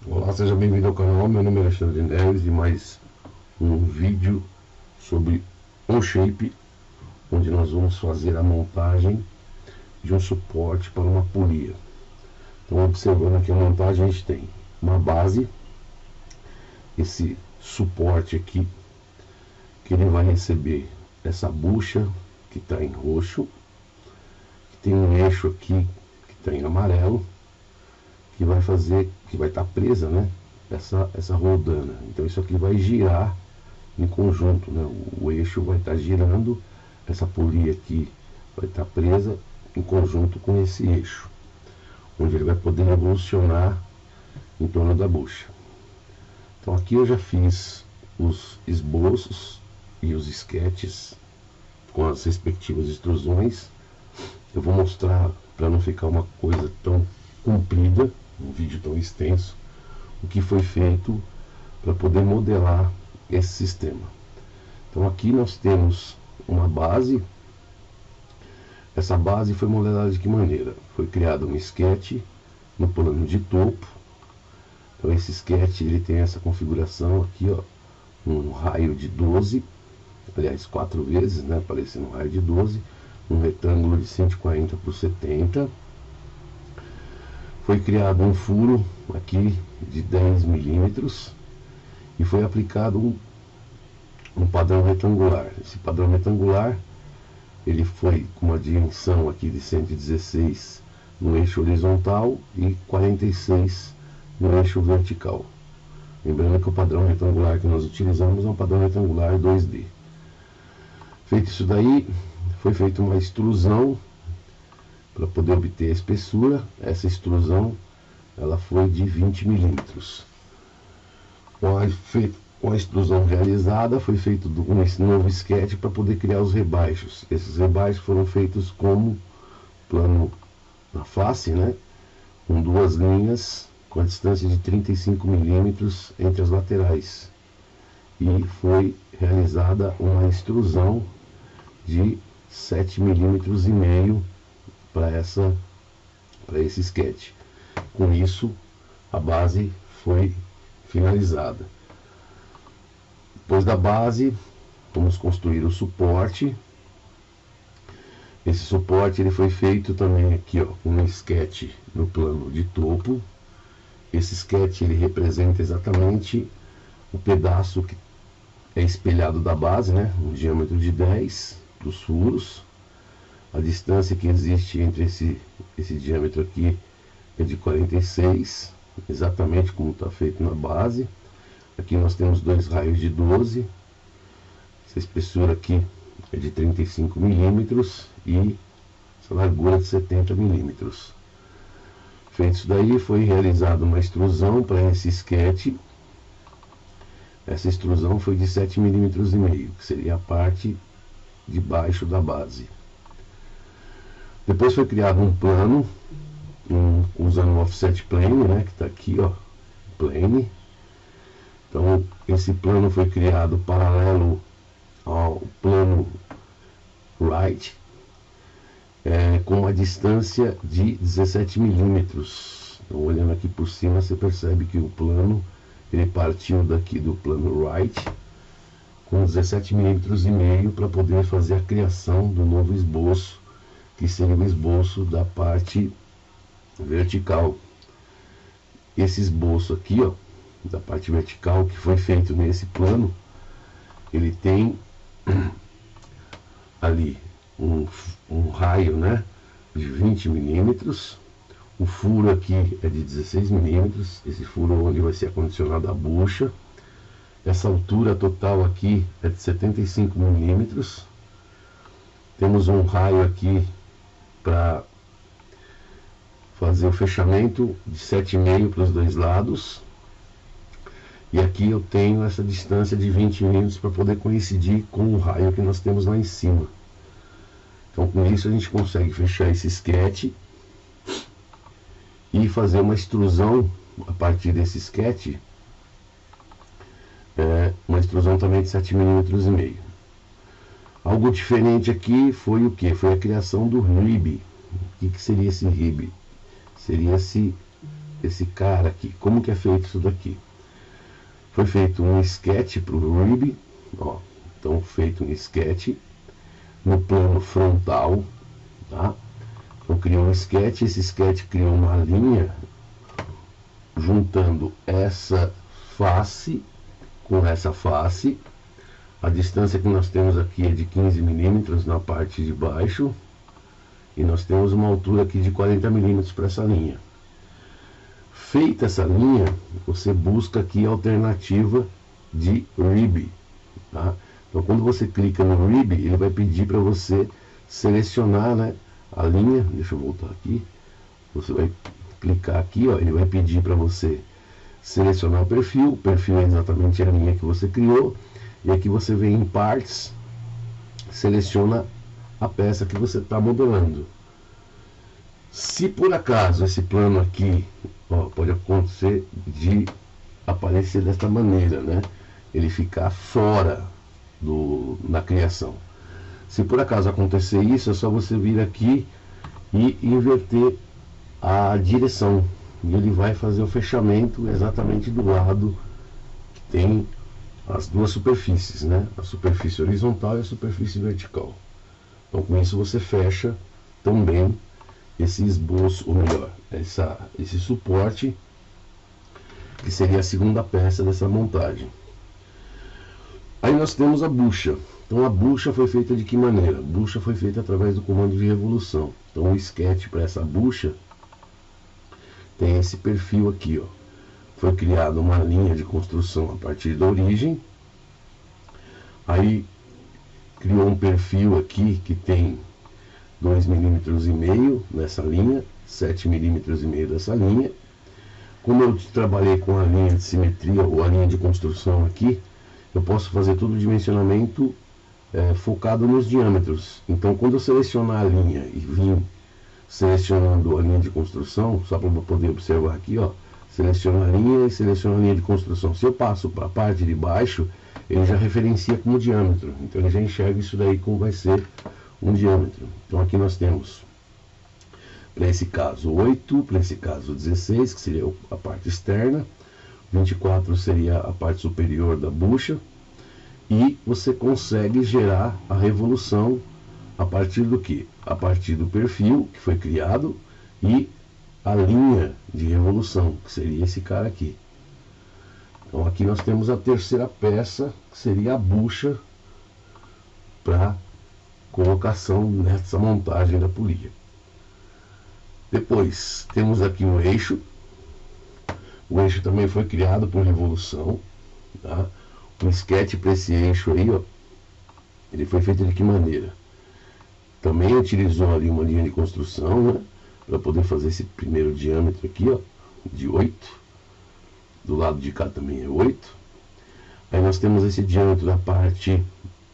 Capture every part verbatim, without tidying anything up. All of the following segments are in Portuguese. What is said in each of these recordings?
Olá, seja bem-vindo ao canal. Meu nome é Alexandre Neves e mais um vídeo sobre OnShape, onde nós vamos fazer a montagem de um suporte para uma polia. Então, observando aqui a montagem, a gente tem uma base, esse suporte aqui, que ele vai receber essa bucha que está em roxo, que tem um eixo aqui que está em amarelo, que vai fazer, que vai estar presa, né, essa, essa roldana. Então isso aqui vai girar em conjunto, né, o, o eixo vai estar girando, essa polia aqui vai estar presa em conjunto com esse eixo, onde ele vai poder revolucionar em torno da bucha. Então aqui eu já fiz os esboços e os esquetes com as respectivas extrusões. Eu vou mostrar, para não ficar uma coisa tão comprida, um vídeo tão extenso, o que foi feito para poder modelar esse sistema. Então aqui nós temos uma base. Essa base foi modelada de que maneira? Foi criado um esquete no plano de topo. Então esse esquete ele tem essa configuração aqui, ó, um raio de doze, aliás quatro vezes, né, aparecendo um raio de doze, um retângulo de cento e quarenta por setenta. Foi criado um furo aqui de dez milímetros e foi aplicado um, um padrão retangular. Esse padrão retangular ele foi com uma dimensão aqui de cento e dezesseis no eixo horizontal e quarenta e seis no eixo vertical. Lembrando que o padrão retangular que nós utilizamos é um padrão retangular dois D. Feito isso daí, foi feita uma extrusão para poder obter a espessura. Essa extrusão ela foi de vinte milímetros. Com a, com a extrusão realizada, foi feito um novo esquete para poder criar os rebaixos. Esses rebaixos foram feitos como plano na face, né, com duas linhas com a distância de trinta e cinco milímetros entre as laterais. E foi realizada uma extrusão de sete milímetros e meio para essa para esse esquete. Com isso a base foi finalizada. Depois da base vamos construir o suporte. Esse suporte ele foi feito também aqui, ó, um esquete no plano de topo. Esse esquete ele representa exatamente o pedaço que é espelhado da base, né, um diâmetro de dez dos furos. A distância que existe entre esse, esse diâmetro aqui é de quarenta e seis, exatamente como está feito na base. Aqui nós temos dois raios de doze. Essa espessura aqui é de trinta e cinco milímetros e essa largura de setenta milímetros. Feito isso daí, foi realizada uma extrusão para esse esquete. Essa extrusão foi de sete milímetros e meio, que seria a parte de baixo da base. Depois foi criado um plano, um, usando o offset plane, né, que está aqui, ó, plane. Então esse plano foi criado paralelo ao plano right, é, com uma distância de dezessete milímetros. Então, olhando aqui por cima, você percebe que o plano ele partiu daqui do plano right com dezessete milímetros e meio para poder fazer a criação do novo esboço, que seria o esboço da parte vertical. Esse esboço aqui, ó, da parte vertical, que foi feito nesse plano, ele tem ali um, um raio, né, de vinte milímetros. O furo aqui é de dezesseis milímetros, esse furo onde vai ser acondicionada a bucha. Essa altura total aqui é de setenta e cinco milímetros. Temos um raio aqui para fazer o fechamento de sete vírgula cinco para os dois lados. E aqui eu tenho essa distância de vinte milímetros para poder coincidir com o raio que nós temos lá em cima. Então com isso a gente consegue fechar esse esquete e fazer uma extrusão a partir desse esquete, é, uma extrusão também de sete milímetros e meio. Algo diferente aqui foi o que? Foi a criação do rib. O que, que seria esse rib? Seria esse esse cara aqui. Como que é feito isso daqui? Foi feito um sketch para o Rib, ó, então feito um sketch no plano frontal, tá? Então criou um sketch, esse sketch criou uma linha juntando essa face com essa face. A distância que nós temos aqui é de quinze milímetros na parte de baixo, e nós temos uma altura aqui de quarenta milímetros para essa linha. Feita essa linha, você busca aqui a alternativa de Rib, tá? Então quando você clica no Rib, ele vai pedir para você selecionar, né, a linha. Deixa eu voltar aqui. Você vai clicar aqui, ó, ele vai pedir para você selecionar o perfil. O perfil é exatamente a linha que você criou. E aqui você vem em partes, seleciona a peça que você está modelando. Se por acaso esse plano aqui, ó, pode acontecer de aparecer desta maneira, né? Ele ficar fora do, na criação. Se por acaso acontecer isso, é só você vir aqui e inverter a direção. E ele vai fazer o fechamento exatamente do lado que tem as duas superfícies, né? A superfície horizontal e a superfície vertical. Então com isso você fecha também esse esboço, ou melhor, essa, esse suporte, que seria a segunda peça dessa montagem. Aí nós temos a bucha. Então a bucha foi feita de que maneira? A bucha foi feita através do comando de revolução. Então o sketch para essa bucha tem esse perfil aqui, ó. Foi criada uma linha de construção a partir da origem. Aí criou um perfil aqui que tem dois milímetros e meio nessa linha, sete milímetros e meio dessa linha. Como eu trabalhei com a linha de simetria ou a linha de construção aqui, eu posso fazer todo o dimensionamento é, focado nos diâmetros. Então quando eu selecionar a linha e vim selecionando a linha de construção, só para poder observar aqui, ó, seleciona a linha e seleciona a linha de construção. Se eu passo para a parte de baixo, ele já referencia como diâmetro. Então ele já enxerga isso daí como vai ser um diâmetro. Então aqui nós temos, para esse caso, oito, para esse caso, dezesseis, que seria a parte externa, vinte e quatro seria a parte superior da bucha, e você consegue gerar a revolução a partir do que? A partir do perfil que foi criado e a linha de revolução, que seria esse cara aqui. Então aqui nós temos a terceira peça, que seria a bucha para colocação nessa montagem da polia. Depois temos aqui o eixo. O eixo também foi criado por revolução, tá? Um sketch para esse eixo aí, ó, ele foi feito de que maneira? Também utilizou ali uma linha de construção, né, para poder fazer esse primeiro diâmetro aqui, ó, de oito. Do lado de cá também é oito. Aí nós temos esse diâmetro da parte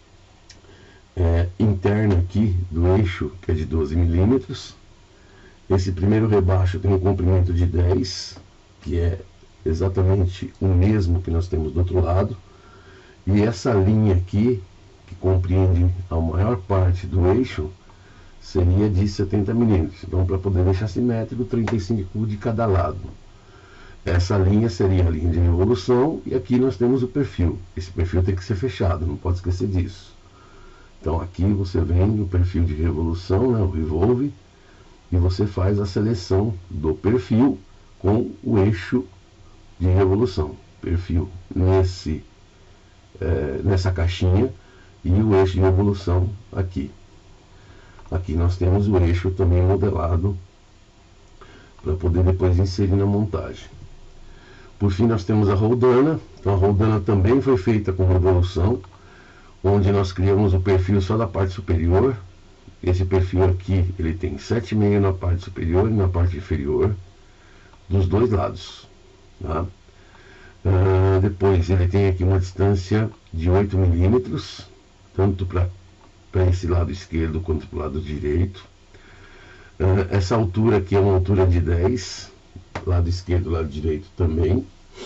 é, interna aqui do eixo, que é de doze milímetros. Esse primeiro rebaixo tem um comprimento de dez, que é exatamente o mesmo que nós temos do outro lado. E essa linha aqui, que compreende a maior parte do eixo, seria de setenta milímetros. Então, para poder deixar simétrico, trinta e cinco de cada lado. Essa linha seria a linha de revolução, e aqui nós temos o perfil. Esse perfil tem que ser fechado, não pode esquecer disso. Então aqui você vem no perfil de revolução, né, o revolve, e você faz a seleção do perfil com o eixo de revolução. Perfil nesse, é, nessa caixinha, e o eixo de revolução aqui. Aqui nós temos o eixo também modelado para poder depois inserir na montagem. Por fim nós temos a roldana. Então a roldana também foi feita com revolução, onde nós criamos o perfil só da parte superior. Esse perfil aqui, ele tem sete vírgula cinco na parte superior e na parte inferior, dos dois lados, tá? Uh, depois ele tem aqui uma distância de oito milímetros, tanto para esse lado esquerdo quanto para o lado direito. Uh, essa altura aqui é uma altura de dez, lado esquerdo e lado direito também.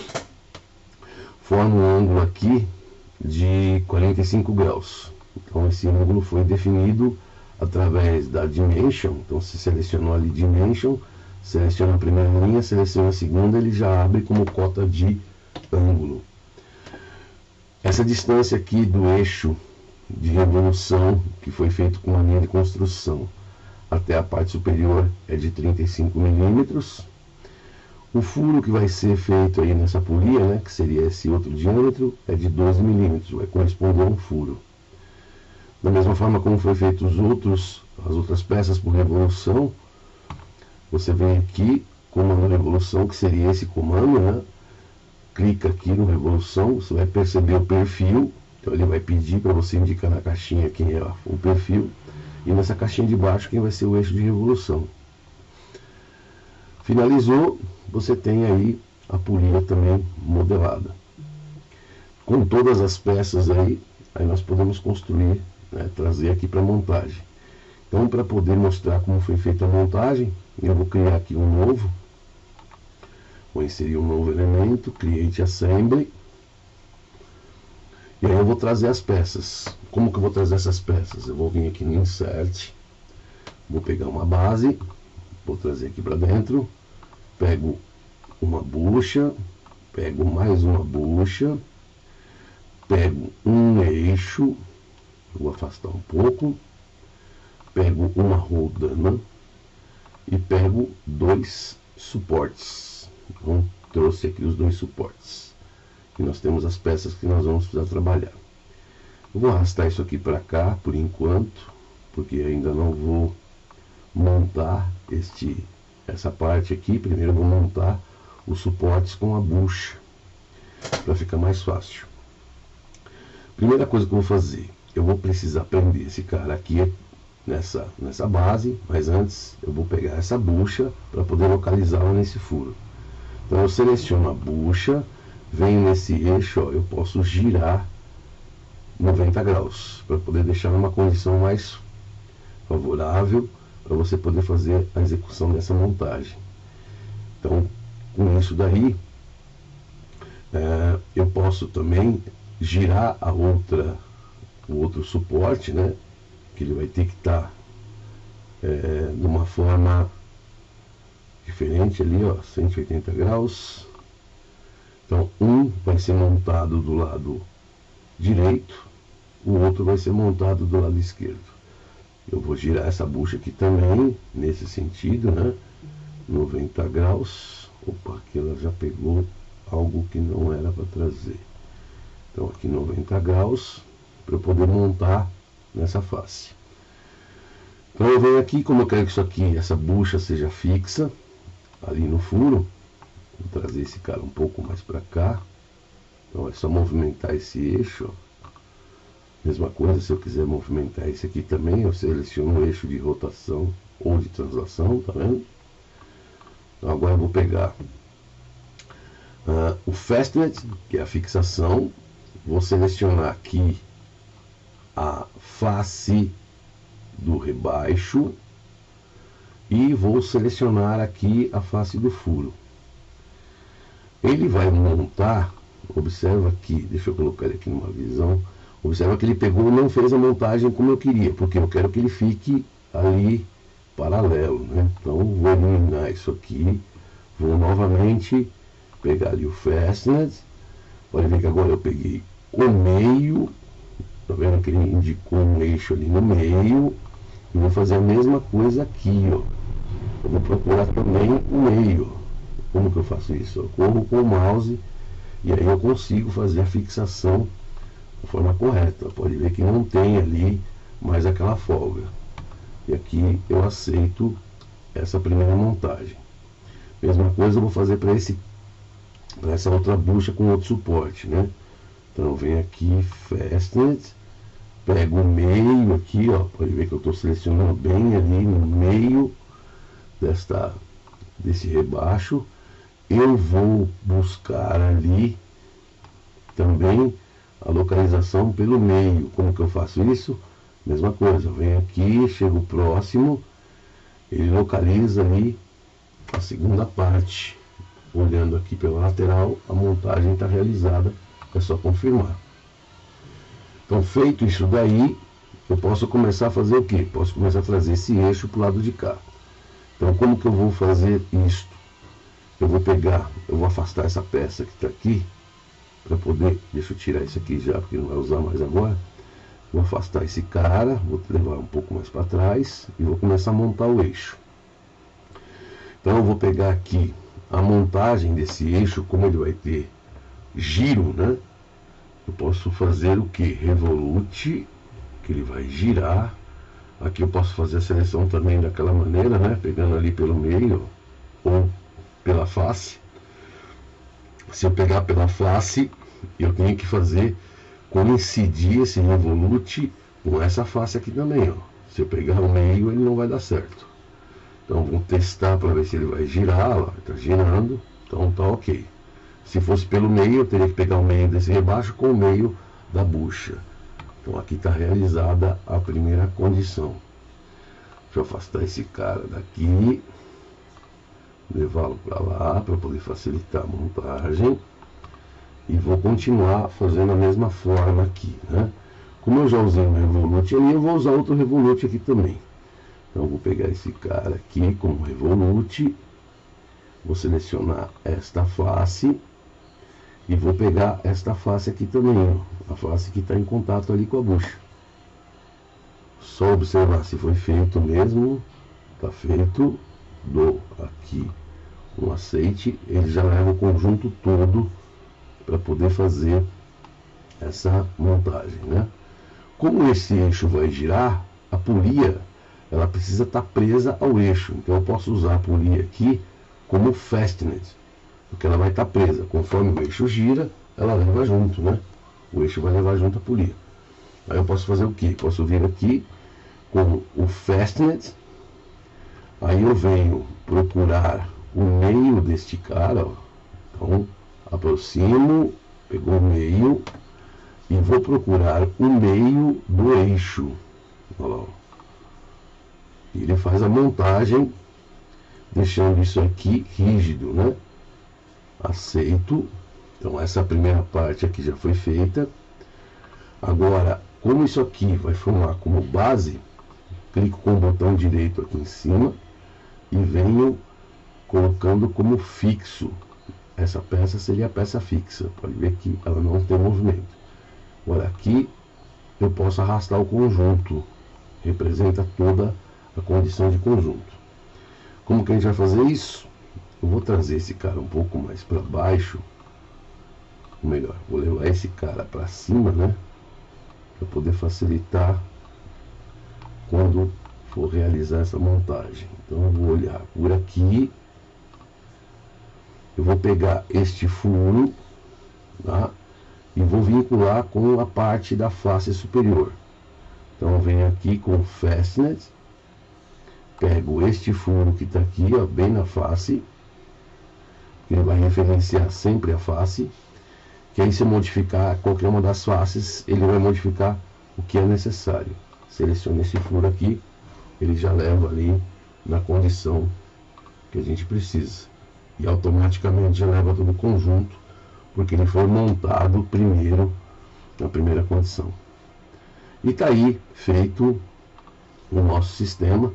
Forma um ângulo aqui de quarenta e cinco graus. Então esse ângulo foi definido através da Dimension. Então se selecionou ali Dimension, seleciona a primeira linha, seleciona a segunda, ele já abre como cota de ângulo. Essa distância aqui do eixo de revolução, que foi feito com a linha de construção, até a parte superior é de trinta e cinco milímetros. O furo que vai ser feito aí nessa polia, né, que seria esse outro diâmetro, é de doze milímetros, vai corresponder a um furo. Da mesma forma como foi feito os outros, as outras peças por revolução, você vem aqui, comando revolução, que seria esse comando, né? Clica aqui no revolução, você vai perceber o perfil, então ele vai pedir para você indicar na caixinha quem é o perfil, e nessa caixinha de baixo quem vai ser o eixo de revolução. Finalizou, você tem aí a polia também modelada. Com todas as peças aí, aí nós podemos construir, né, trazer aqui para montagem. Então, para poder mostrar como foi feita a montagem, eu vou criar aqui um novo. Vou inserir um novo elemento, Create Assembly. E aí eu vou trazer as peças. Como que eu vou trazer essas peças? Eu vou vir aqui no Insert, vou pegar uma base, vou trazer aqui para dentro, pego uma bucha, pego mais uma bucha, pego um eixo, vou afastar um pouco, pego uma rodana e pego dois suportes. Então, trouxe aqui os dois suportes. E nós temos as peças que nós vamos precisar trabalhar. Eu vou arrastar isso aqui para cá por enquanto, porque ainda não vou montar este, essa parte aqui. Primeiro eu vou montar os suportes com a bucha, para ficar mais fácil. Primeira coisa que eu vou fazer, eu vou precisar prender esse cara aqui nessa, nessa base, mas antes eu vou pegar essa bucha para poder localizá-la nesse furo. Então eu seleciono a bucha, venho nesse eixo, ó, eu posso girar noventa graus, para poder deixar numa condição mais favorável, para você poder fazer a execução dessa montagem. Então, com isso daí, é, eu posso também girar a outra, o outro suporte, né, que ele vai ter que estar é, de uma forma diferente ali, ó, cento e oitenta graus. Então, um vai ser montado do lado direito, o outro vai ser montado do lado esquerdo. Eu vou girar essa bucha aqui também, nesse sentido, né, noventa graus. Opa, aqui ela já pegou algo que não era para trazer. Então, aqui noventa graus, para eu poder montar nessa face. Então, eu venho aqui, como eu quero que isso aqui, essa bucha seja fixa, ali no furo, vou trazer esse cara um pouco mais para cá. Então, é só movimentar esse eixo, ó. Mesma coisa, se eu quiser movimentar esse aqui também, eu seleciono o eixo de rotação ou de translação, tá vendo? Então, agora eu vou pegar uh, o Fastener, que é a fixação, vou selecionar aqui a face do rebaixo e vou selecionar aqui a face do furo. Ele vai montar, observa aqui, deixa eu colocar ele aqui numa visão, observa que ele pegou e não fez a montagem como eu queria, porque eu quero que ele fique ali paralelo, né? Então vou eliminar isso aqui, vou novamente pegar ali o Fastener, pode ver que agora eu peguei o meio, tá vendo que ele indicou um eixo ali no meio, e vou fazer a mesma coisa aqui, ó. Eu vou procurar também o meio. Como que eu faço isso? Eu corro com o mouse e aí eu consigo fazer a fixação da forma correta. Pode ver que não tem ali mais aquela folga. E aqui eu aceito essa primeira montagem. Mesma coisa eu vou fazer para esse para essa outra bucha com outro suporte, né? Então eu venho aqui, Fastener, pego o meio aqui, ó, pode ver que eu estou selecionando bem ali no meio desta, desse rebaixo. Eu vou buscar ali também a localização pelo meio. Como que eu faço isso? Mesma coisa, eu venho aqui, chego próximo, ele localiza ali a segunda parte. Olhando aqui pela lateral, a montagem está realizada, é só confirmar. Então, feito isso daí, eu posso começar a fazer o quê? Posso começar a trazer esse eixo para o lado de cá. Então, como que eu vou fazer isto? Eu vou pegar, eu vou afastar essa peça que está aqui, para poder, deixa eu tirar isso aqui já, porque não vai usar mais agora. Vou afastar esse cara, vou levar um pouco mais para trás e vou começar a montar o eixo. Então eu vou pegar aqui a montagem desse eixo, como ele vai ter giro, né? Eu posso fazer o que? Revolute, que ele vai girar. Aqui eu posso fazer a seleção também daquela maneira, né? Pegando ali pelo meio ou pela face. Se eu pegar pela face, eu tenho que fazer coincidir esse revolute com essa face aqui também, ó. Se eu pegar o meio, ele não vai dar certo. Então vamos testar para ver se ele vai girar, ó. Está girando, então tá ok. Se fosse pelo meio, eu teria que pegar o meio desse rebaixo com o meio da bucha. Então aqui está realizada a primeira condição. Deixa eu afastar esse cara daqui, levá-lo para lá para poder facilitar a montagem. E vou continuar fazendo a mesma forma aqui, né? Como eu já usei um revolute ali, eu vou usar outro revolute aqui também. Então eu vou pegar esse cara aqui com o revolute, vou selecionar esta face e vou pegar esta face aqui também, ó, a face que está em contato ali com a bucha. Só observar se foi feito mesmo, está feito, dou aqui um aceite, ele já leva o conjunto todo para poder fazer essa montagem, né? Como esse eixo vai girar, a polia ela precisa estar presa ao eixo, então eu posso usar a polia aqui como fastener, porque ela vai estar presa, conforme o eixo gira, ela leva junto, né? O eixo vai levar junto a polia. Aí eu posso fazer o que? Posso vir aqui com o fastener, aí eu venho procurar o meio deste cara, ó. Então aproximo, pegou o meio e vou procurar o meio do eixo. Olha lá. E ele faz a montagem, deixando isso aqui rígido, né? Aceito. Então essa primeira parte aqui já foi feita. Agora, como isso aqui vai formar como base, clico com o botão direito aqui em cima e venho colocando como fixo. Essa peça seria a peça fixa. Pode ver que ela não tem movimento. Agora aqui eu posso arrastar o conjunto. Representa toda a condição de conjunto. Como que a gente vai fazer isso? Eu vou trazer esse cara um pouco mais para baixo. Ou melhor, vou levar esse cara para cima, né? Para poder facilitar quando for realizar essa montagem. Então eu vou olhar por aqui. Eu vou pegar este furo, tá? E vou vincular com a parte da face superior. Então eu venho aqui com o fastener, pego este furo que está aqui, ó, bem na face, ele vai referenciar sempre a face, que aí se eu modificar qualquer uma das faces, ele vai modificar o que é necessário. Seleciono esse furo aqui, ele já leva ali na condição que a gente precisa. E automaticamente já leva todo o conjunto, porque ele foi montado primeiro, na primeira condição. E está aí feito o nosso sistema.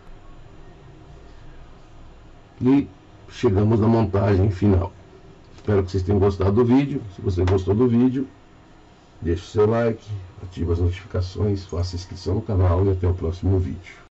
E chegamos na montagem final. Espero que vocês tenham gostado do vídeo. Se você gostou do vídeo, deixe o seu like, ative as notificações, faça inscrição no canal e até o próximo vídeo.